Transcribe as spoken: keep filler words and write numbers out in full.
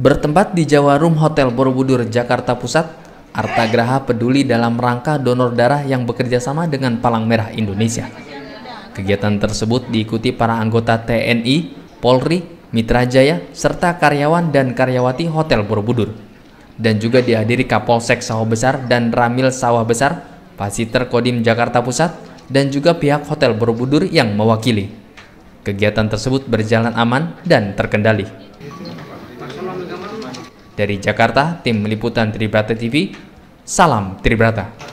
Bertempat di Jawa Room Hotel Borobudur, Jakarta Pusat, Arta Graha peduli dalam rangka donor darah yang bekerja sama dengan Palang Merah Indonesia. Kegiatan tersebut diikuti para anggota T N I, Polri, Mitra Jaya, serta karyawan dan karyawati Hotel Borobudur. Dan juga dihadiri Kapolsek Sawah Besar dan Ramil Sawah Besar, Pasiter Kodim Jakarta Pusat, dan juga pihak Hotel Borobudur yang mewakili. Kegiatan tersebut berjalan aman dan terkendali. Dari Jakarta, tim liputan Tribrata T V, salam Tribrata.